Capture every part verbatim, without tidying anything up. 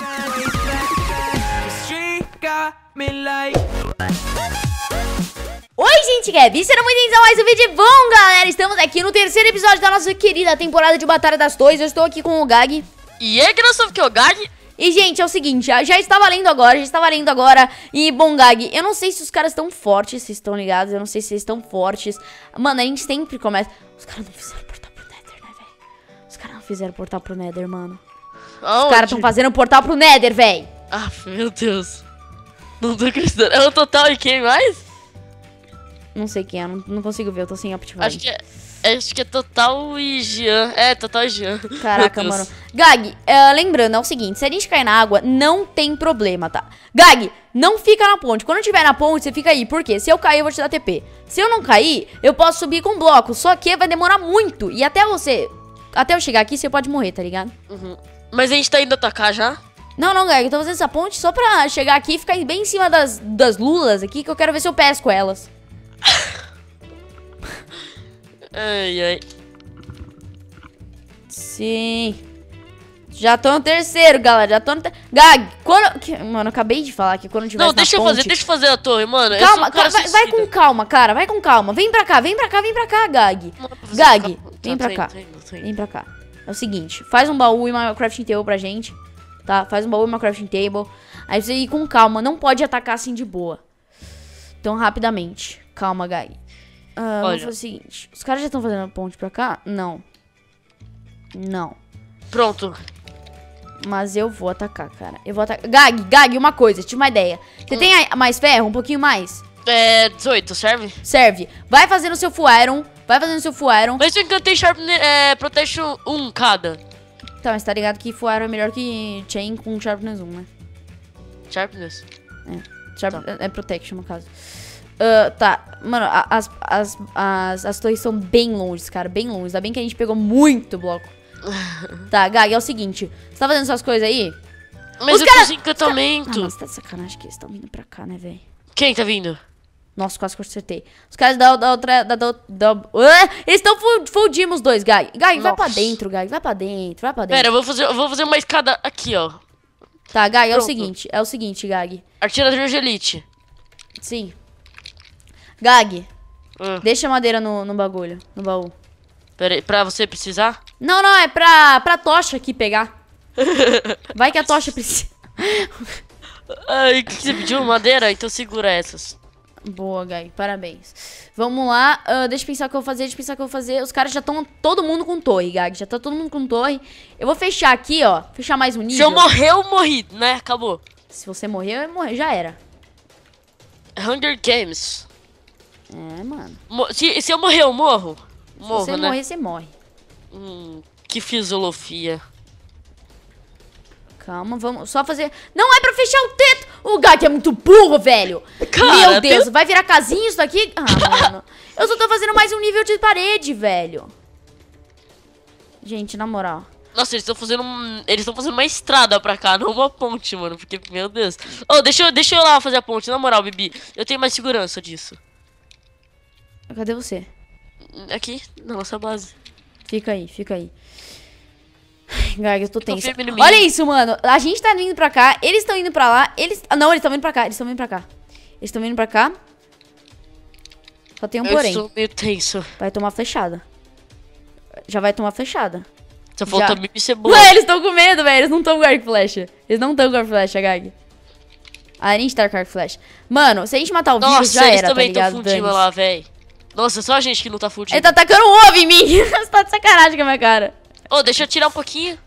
Oi, gente, Gabi, serão muito bem-vindos a mais um vídeo. Bom, galera, estamos aqui no terceiro episódio da nossa querida temporada de Batalha das Torres. Eu estou aqui com o Gag. E aí, que nós somos que é o Gag? E, gente, é o seguinte, já, já está valendo agora, já está valendo agora. E, bom, Gag, eu não sei se os caras estão fortes, vocês estão ligados? Eu não sei se eles estão fortes. Mano, a gente sempre começa... Os caras não fizeram portal pro Nether, né, velho? Os caras não fizeram portal pro Nether, mano. Aonde? Os caras estão fazendo portal pro Nether, velho. Ah, meu Deus. Não tô acreditando. É o Total e quem mais? Não sei quem é, não, não consigo ver, eu tô sem Optifine. Acho que é... Acho que é Total e Jean. É, Total e Jean. Caraca, mano. Gag, uh, lembrando, é o seguinte, se a gente cair na água, não tem problema, tá? Gag, não fica na ponte. Quando eu estiver na ponte, você fica aí. Por quê? Se eu cair, eu vou te dar T P. Se eu não cair, eu posso subir com bloco. Só que vai demorar muito. E até você... Até eu chegar aqui, você pode morrer, tá ligado? Uhum. Mas a gente tá indo atacar já? Não, não, Gag, eu tô fazendo essa ponte só pra chegar aqui e ficar bem em cima das, das lulas aqui, que eu quero ver se eu pesco elas. Ai, ai. Sim. Já tô no terceiro, galera. Já tô no terceiro. Gag, quando... que- Mano, eu acabei de falar que quando tiver Não, deixa eu fazer, deixa eu fazer a torre, mano. Eu sou Calma, um cara calma, vai, vai suicida. com calma, cara. Vai com calma. Vem pra cá, vem pra cá, vem pra cá, Gag. Não dá pra fazer Gag, calma. vem Tá, pra tô cá. indo, tô indo, tô indo. Vem pra cá. É o seguinte, faz um baú e uma crafting table pra gente, tá? Faz um baú e uma crafting table. Aí você ir com calma, não pode atacar assim de boa. Tão rapidamente. Calma, Gag. Ah, vamos Olha. fazer o seguinte. Os caras já estão fazendo a ponte pra cá? Não. Não. Pronto. Mas eu vou atacar, cara. Eu vou atacar. Gag, Gag, uma coisa, tive uma ideia. Você Hum. tem aí mais ferro? Um pouquinho mais? É, dezoito, serve? Serve. Vai fazendo o seu full iron. Vai fazendo o seu full iron. Mas eu encantei Sharp, é, Protection um cada. Tá, mas tá ligado que full iron é melhor que chain com sharpness um, né? Sharpness? Sharp, Tá. É protection, no caso. Ah, tá, mano, a- as, as, as, as torres são bem longe, cara, bem longe. Ainda bem que a gente pegou muito bloco. Tá, Gag, é o seguinte. Você tá fazendo suas coisas aí? Mas Os eu cara- tô sem encantamento. Ah, mas tá de sacanagem que eles estão vindo pra cá, né, velho? Quem tá vindo? Nossa, quase que eu acertei. Os caras da, da outra... Da, da, da, Ah, eles estão full, full gym, os dois, Gag. Gag, vai pra Nossa. dentro, Gag, vai pra dentro, vai pra dentro. Pera, eu vou fazer, eu vou fazer uma escada aqui, ó. Tá, Gag, é o Pronto. seguinte, é o seguinte, Gag. Artilharia de elite. Sim. Gag, Hum. deixa a madeira no, no bagulho, no baú. Pera aí, pra você precisar? Não, não, é pra, pra tocha aqui pegar. Vai que a tocha precisa. Ai, o que, que você pediu? Madeira? Então segura essas. Boa, Gag, parabéns. Vamos lá, ah, deixa eu pensar o que eu vou fazer, deixa eu pensar o que eu vou fazer. Os caras já estão todo mundo com torre, Gag, já tá todo mundo com torre. Eu vou fechar aqui, ó, fechar mais um nível. Se eu morrer, eu morri, né? Acabou. Se você morrer, eu morrer, já era. Hunger Games. É, mano. Mo- se, se eu morrer, eu morro? Se Morro, você né? morrer, você morre. Hum, que filosofia. Calma, vamos só fazer... Não é pra fechar o teto! O Gag é muito burro, velho! Cara, Meu Deus, tem- vai virar casinha isso daqui? Ah, mano. Eu só tô fazendo mais um nível de parede, velho. Gente, na moral. Nossa, eles estão fazendo um- eles estão fazendo uma estrada pra cá, não uma ponte, mano. Porque, meu Deus. Oh, deixa eu, deixa eu lá fazer a ponte, na moral, Bibi. Eu tenho mais segurança disso. Cadê você? Aqui, na nossa base. Fica aí, fica aí. Ai, Gag, eu tô tensa. confia em mim. Olha isso, mano. A gente tá vindo pra cá, eles estão indo pra lá. Eles... Ah, não, eles estão vindo pra cá, eles estão vindo pra cá. Eles estão vindo pra cá. Só tem um Eu porém. estou meio tenso. Vai tomar flechada. Já vai tomar flechada. Só falta Já. Bibi e cebola. Ué, eles estão com medo, velho. Eles não estão com arco e flecha. Eles não estão com arco e flecha, Gag. Ah, a gente tá com arco e flecha. Mano, se a gente matar o vírus, Nossa, já eles era, tá também estão ligado? fundindo Dane-se. lá, véi. Nossa, só a gente que não tá fundindo. Ele tá atacando um ovo em mim. Você tá de sacanagem com a minha cara. Ô, deixa eu tirar um pouquinho.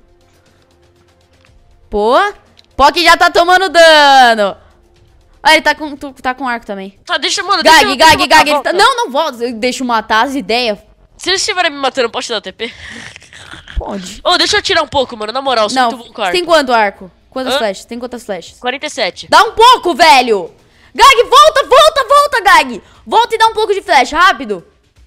Pô. Pock já tá tomando dano. Ah, ele tá com, tu, tá com arco também. Tá, deixa, mano. Gag, deixa eu- Gag, deixa eu Gag. matar, Ele tá... volta. Não, não volta. Deixa eu matar as ideias. Se eles estiverem me matando, eu posso te dar T P? Pode. Ô, deixa eu tirar um pouco, mano. Na moral, eu sou Não, muito bom com você arco. tem quanto arco? Quantas Hã? flechas? Tem quantas flechas? quarenta e sete. Dá um pouco, velho. Gag, volta, volta, volta, Gag. Volta e dá um pouco de flecha, rápido.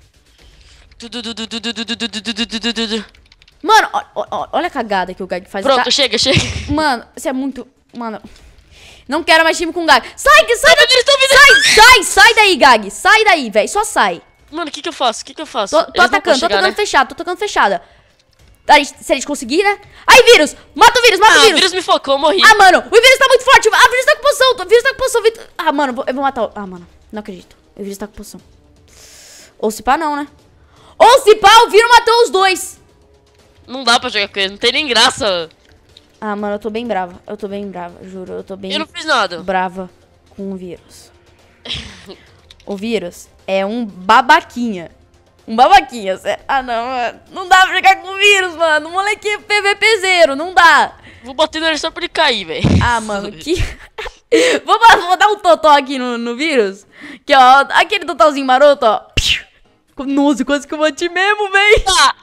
Mano, ó- ó- olha a cagada que o Gag faz. Pronto, Tá- chega, chega. Mano, você é muito... Mano... Não quero mais time com Gag. Sai, que sai, Tá vindo, eles tão vindo. sai, sai, sai daí, Gag. Sai daí, velho. Só sai. Mano, o que que eu faço? O que que eu faço? Tô, tô Eles não vão atacando, tô chegar, atacando né? fechado, tô atacando fechada. A gente, se a gente conseguir, né? Aí, vírus! Mata o vírus, mata Ah, o o vírus! vírus me focou, eu morri. Ah, mano, o vírus tá muito forte! Ah, o vírus tá com poção! O vírus tá com poção! Vírus... Ah, mano, eu vou, eu vou matar o... Ah, mano, não acredito. O vírus tá com poção. Ou se pá, não, né? Ou se pá, o vírus matou os dois! Não dá pra jogar com ele, não tem nem graça. Ah, mano, eu tô bem brava. Eu tô bem brava, juro. Eu tô bem Eu não fiz nada. brava com o vírus. O vírus é um babaquinha. Um babaquinha, sério. Ah, não, mano. Não dá pra jogar com o vírus, mano. O moleque é PVPzeiro, não dá. Vou bater nele só pra ele cair, velho. Ah, mano, que... vou, vou dar um totó aqui no, no vírus. Que, ó, aquele totalzinho maroto, ó. Nossa, quase que eu bati mesmo, véi. Ah.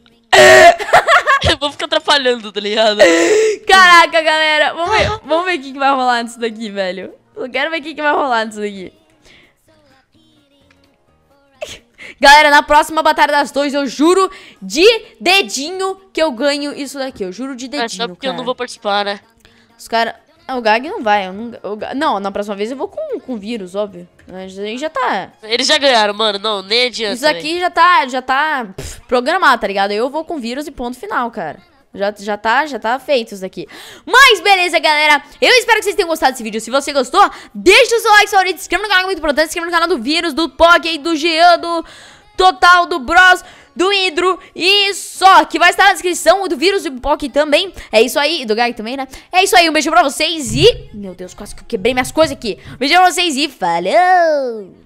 Eu vou ficar atrapalhando, tá ligado? Caraca, galera. Vamos ver, vamos ver o que, que vai rolar nisso daqui, velho. Eu quero ver o que, que vai rolar nisso daqui. Galera, na próxima Batalha das Torres, eu juro de dedinho que eu ganho isso daqui. Eu juro de dedinho, É só porque cara. eu não vou participar, né? Os caras... O Gag não vai. Eu não, o Gag... não, na próxima vez eu vou com, com vírus, óbvio. Mas aí já tá... Eles já ganharam, mano. Não, nem adianta. Isso aqui já tá, já tá pff, programado, tá ligado? Eu vou com vírus e ponto final, cara. Já, já, tá, já tá feito isso daqui. Mas beleza, galera. Eu espero que vocês tenham gostado desse vídeo. Se você gostou, deixa o seu like, favorito, se inscreva no canal, que é muito importante. Se inscreva no canal do Vírus, do Poké, do Jean, do Total, do Bros, do Hidro e só, que vai estar na descrição, o do Vírus e do Poké também. É isso aí, do Gag também, né? É isso aí, um beijo pra vocês e... Meu Deus, quase que eu quebrei minhas coisas aqui. Um beijo pra vocês e falou!